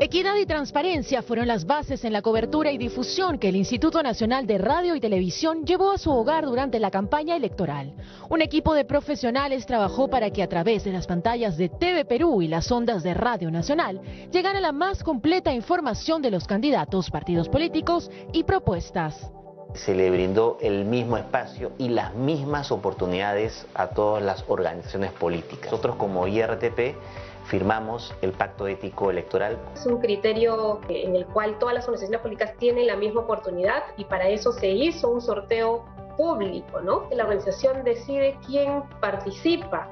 Equidad y transparencia fueron las bases en la cobertura y difusión que el Instituto Nacional de Radio y Televisión llevó a su hogar durante la campaña electoral. Un equipo de profesionales trabajó para que a través de las pantallas de TV Perú y las ondas de Radio Nacional llegara la más completa información de los candidatos, partidos políticos y propuestas. Se le brindó el mismo espacio y las mismas oportunidades a todas las organizaciones políticas. Nosotros como IRTP firmamos el Pacto Ético Electoral. Es un criterio en el cual todas las organizaciones políticas tienen la misma oportunidad y para eso se hizo un sorteo público, ¿no? La organización decide quién participa.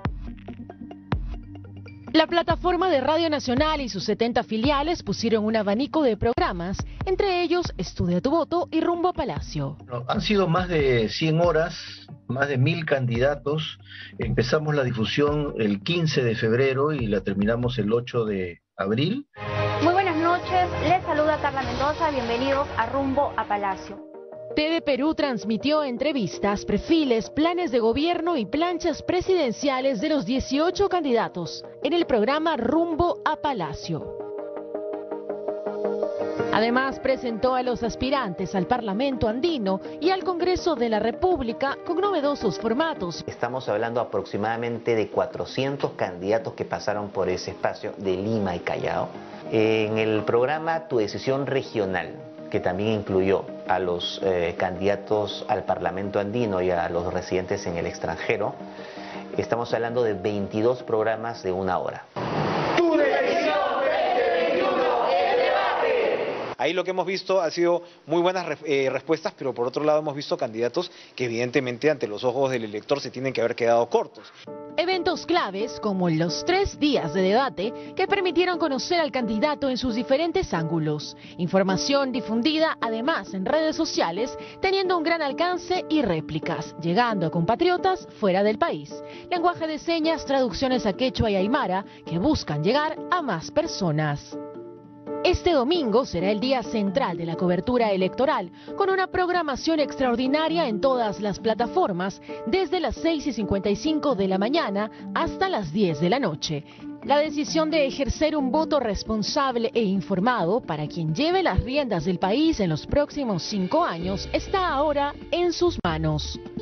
La plataforma de Radio Nacional y sus 70 filiales pusieron un abanico de programas, entre ellos Estudia tu voto y Rumbo a Palacio. Han sido más de 100 horas, más de 1000 candidatos. Empezamos la difusión el 15 de febrero y la terminamos el 8 de abril. Muy buenas noches, les saluda Carla Mendoza, bienvenidos a Rumbo a Palacio. TV Perú transmitió entrevistas, perfiles, planes de gobierno y planchas presidenciales de los 18 candidatos en el programa Rumbo a Palacio. Además, presentó a los aspirantes al Parlamento andino y al Congreso de la República con novedosos formatos. Estamos hablando aproximadamente de 400 candidatos que pasaron por ese espacio de Lima y Callao. En el programa Tu Decisión Regional, que también incluyó a los candidatos al Parlamento andino y a los residentes en el extranjero, estamos hablando de 22 programas de 1 hora. Ahí lo que hemos visto ha sido muy buenas respuestas, pero por otro lado hemos visto candidatos que evidentemente ante los ojos del elector se tienen que haber quedado cortos. Eventos claves como los 3 días de debate que permitieron conocer al candidato en sus diferentes ángulos. Información difundida además en redes sociales teniendo un gran alcance y réplicas, llegando a compatriotas fuera del país. Lenguaje de señas, traducciones a quechua y aymara que buscan llegar a más personas. Este domingo será el día central de la cobertura electoral, con una programación extraordinaria en todas las plataformas, desde las 6:55 de la mañana hasta las 10 de la noche. La decisión de ejercer un voto responsable e informado para quien lleve las riendas del país en los próximos 5 años está ahora en sus manos.